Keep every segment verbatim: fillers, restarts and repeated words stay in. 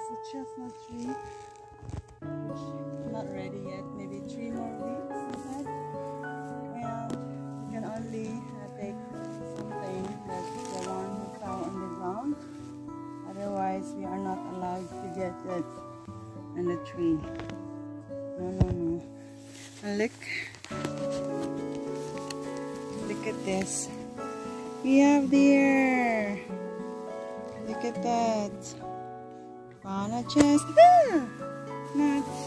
a chestnut tree, which is not ready yet. Maybe three more weeks, he said. And you can only uh, take something that's the one who fell on the ground. Otherwise, we are not allowed to get it in the tree. No, no, no. And look. Look at this. We have deer. Look at that. Found a chestnut. Nuts.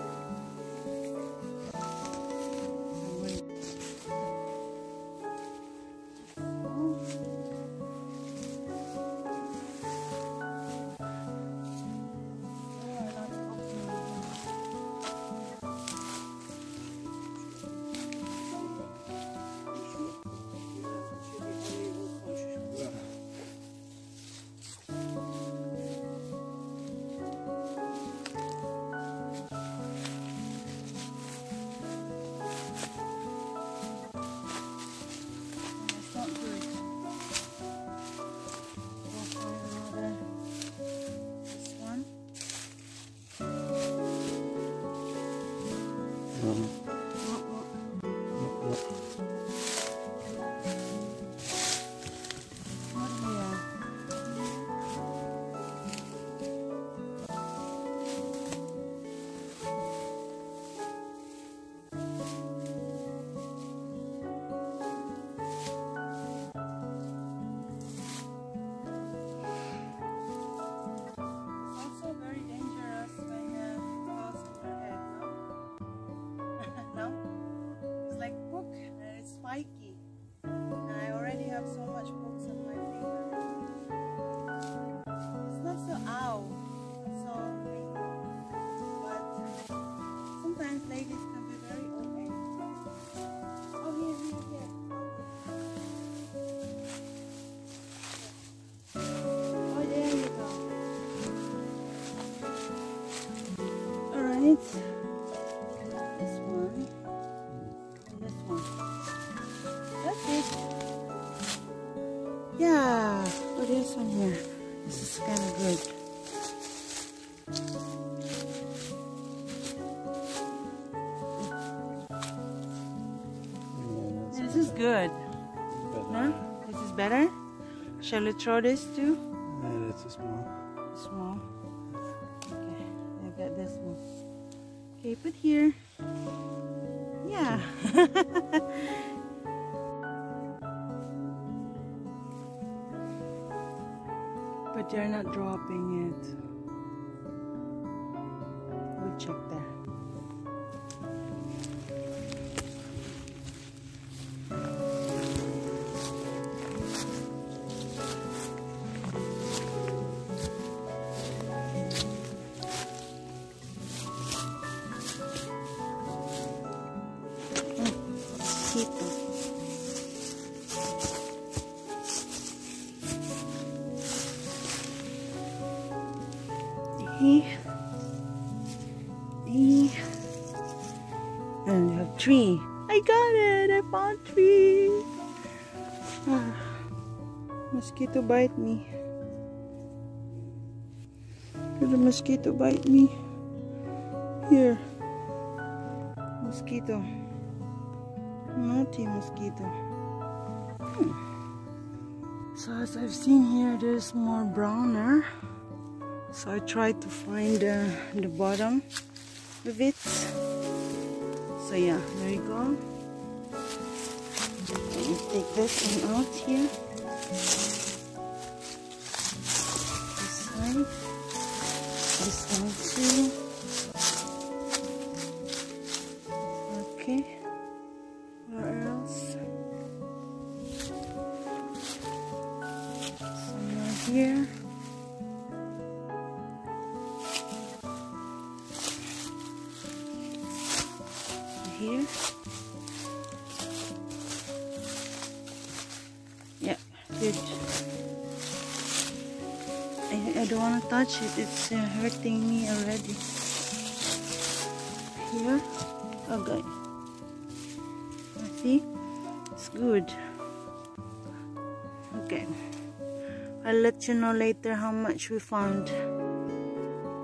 Spiky, and I already have so much pokes on my finger. It's not so ow, so but sometimes ladies can be very open. Oh, here, here, here. Oh, there you go. All right. This one and this one. That's it. Yeah. Oh, there's one here. This is kind of good. This is good. No? This is better? Shall we throw this too? Yeah, that's a small. Small. Okay. I got this one. Okay, put here. Yeah. But they're not dropping it. We'll check there. Mosquito. And we have three. I got it! I found three! Ah, mosquito bite me. Did the mosquito bite me? Here. Mosquito. Naughty mosquito. Hmm. So as I've seen here, there's more browner. So I tried to find uh, the bottom of it. So yeah, there you go. I'll take this one out here. This side. This one too. Okay. Where else? Somewhere here. Here. Yeah, good. I, I don't want to touch it, it's uh, hurting me already. Here. Okay. See? It's good. Okay. I'll let you know later how much we found.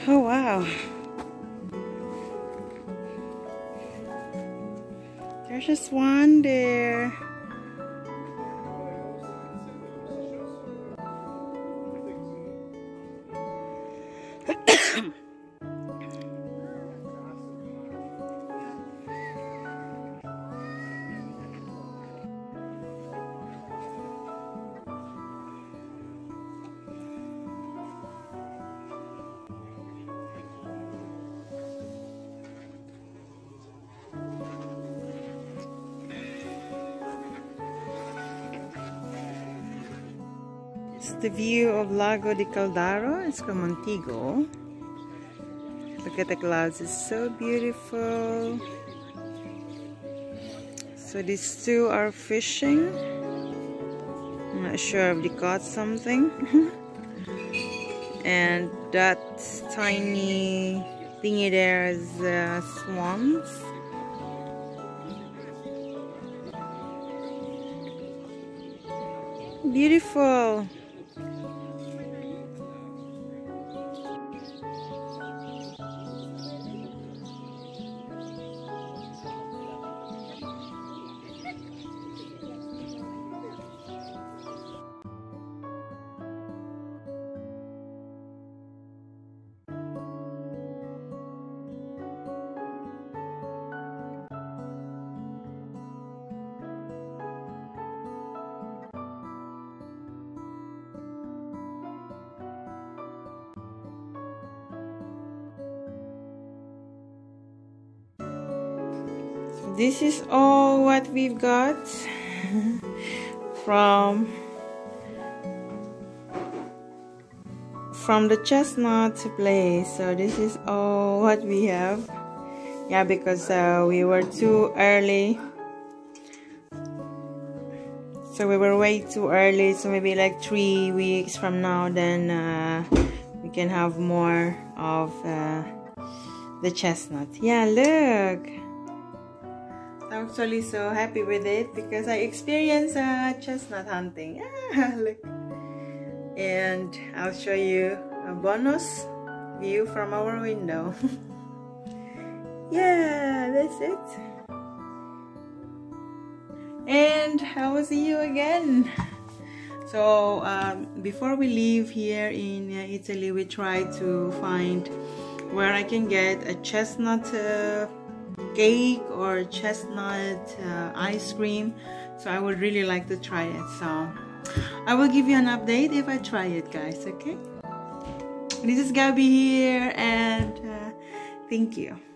Oh wow. There's just one there. It's the view of Lago di Caldaro. It's from Montiggl. Look at the clouds, it's so beautiful. So these two are fishing. I'm not sure if they caught something. And that tiny thingy there is uh, swans. Beautiful. This is all what we've got from from the chestnut place. So this is all what we have. Yeah, because uh, we were too early. So we were way too early. So maybe like three weeks from now, then uh, we can have more of uh, the chestnut. Yeah, look. I'm actually so happy with it because I experienced uh, chestnut hunting. Ah, look. And I'll show you a bonus view from our window. Yeah, that's it. And I will see you again. So um, before we leave here in uh, Italy, we try to find where I can get a chestnut uh, cake or chestnut uh, ice cream. So I would really like to try it. So I will give you an update if I try it, guys. Okay? This is Gabby here, and uh, thank you.